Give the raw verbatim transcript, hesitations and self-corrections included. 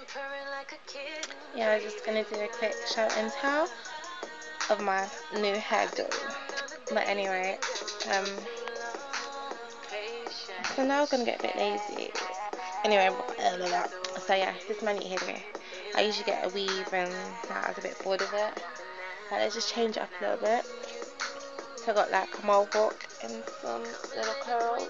Yeah, I'm just gonna do a quick show and tell of my new hair do. But anyway, um, so now I'm gonna get a bit lazy. Anyway, blah, blah, blah. So yeah, this is my new hair. I usually get a weave, and now I was a bit bored of it. So let's just change it up a little bit. So I got like a mohawk and some little curls.